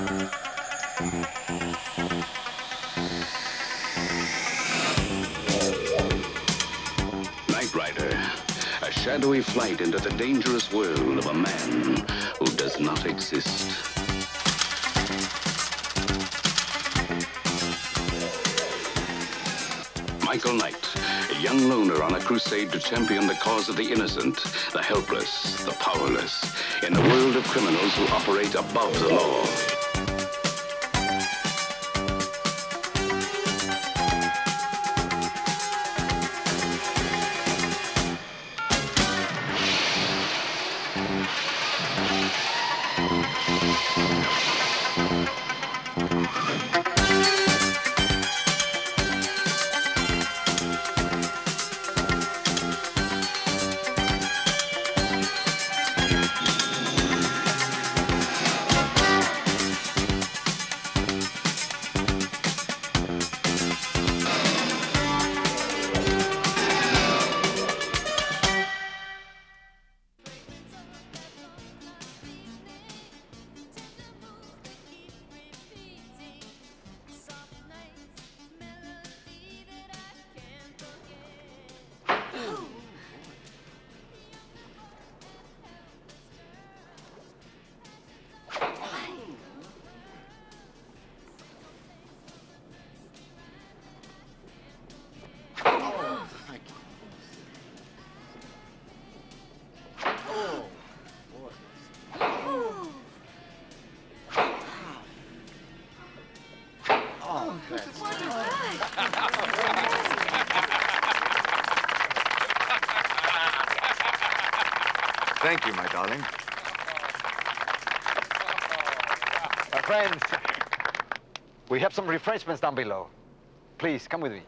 Night Rider, a shadowy flight into the dangerous world of a man who does not exist. Michael Knight, a young loner on a crusade to champion the cause of the innocent, the helpless, the powerless, in a world of criminals who operate above the law. Thank you, my darling. My friends, we have some refreshments down below. Please, come with me.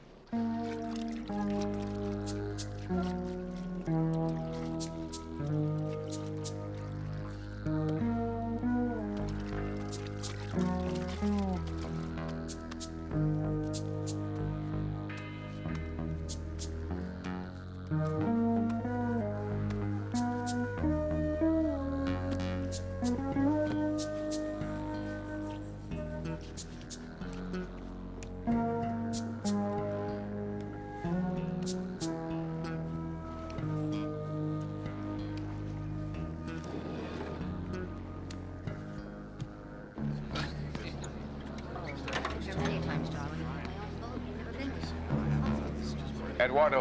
Eduardo.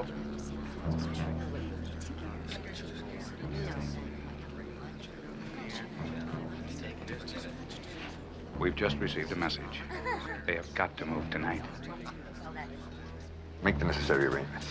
We've just received a message. They have got to move tonight. Make the necessary arrangements.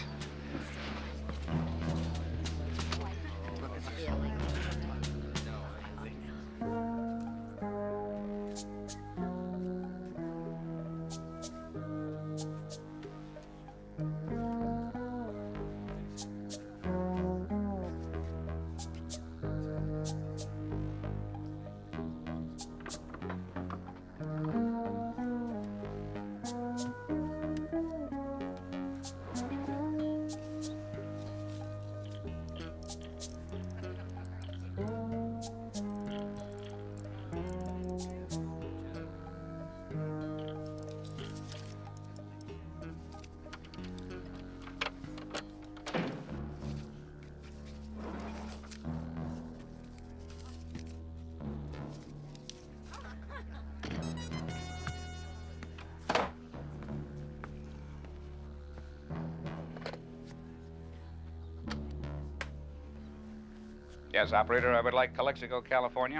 Yes, operator, I would like Calexico, California.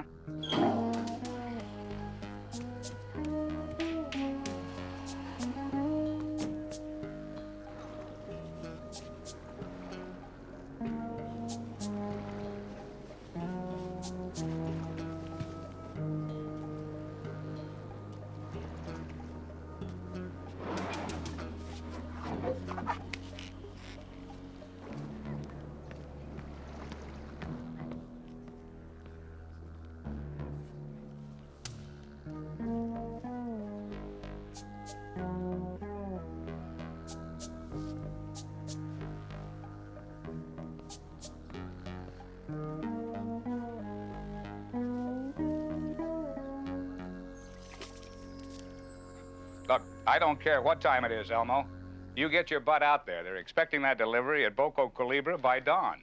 I don't care what time it is, Elmo. You get your butt out there. They're expecting that delivery at Boca Culebra by dawn.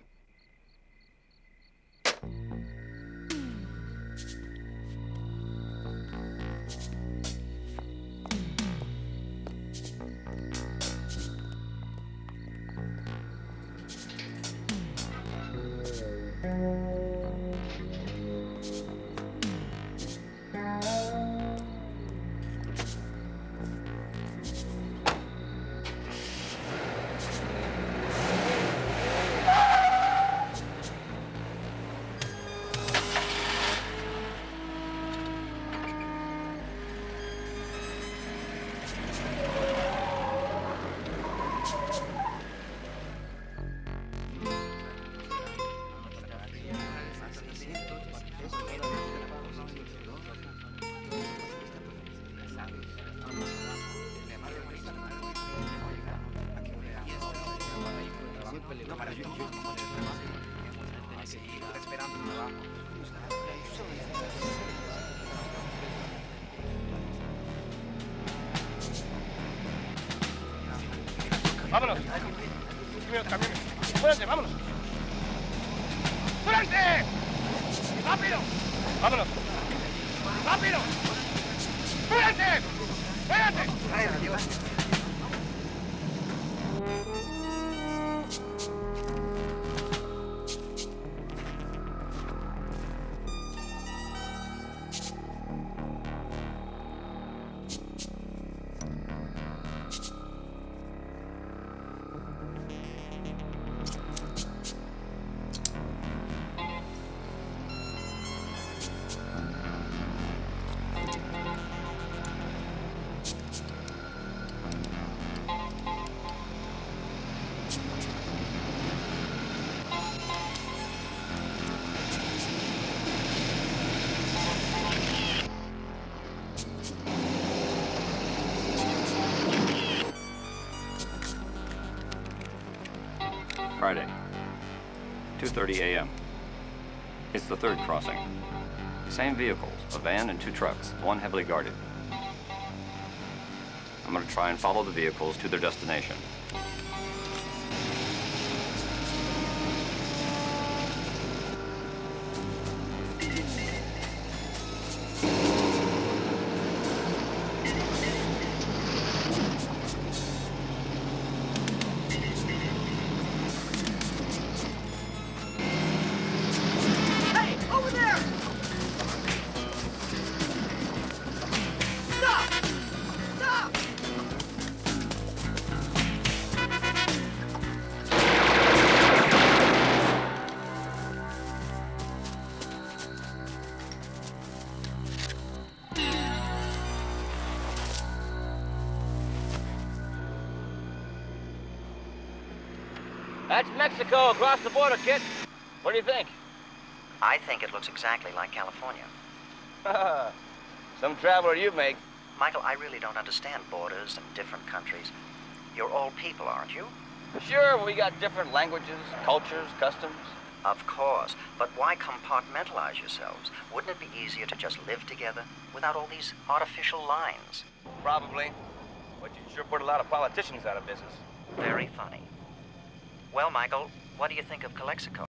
¡Vámonos! ¡Fuérate, vámonos! ¡Fuérate! ¡Rápido! ¡Vámonos! ¡Rápido! ¡Fuérate! ¡Espérate! Friday, 2:30 a.m. It's the third crossing. Same vehicles, a van and 2 trucks, one heavily guarded. I'm going to try and follow the vehicles to their destination. That's Mexico across the border, kid. What do you think? I think it looks exactly like California. Some traveler you make. Michael, I really don't understand borders and different countries. You're all people, aren't you? Sure, we got different languages, cultures, customs. Of course, but why compartmentalize yourselves? Wouldn't it be easier to just live together without all these artificial lines? Probably. But you sure put a lot of politicians out of business. Very funny. Well, Michael, what do you think of Calexico?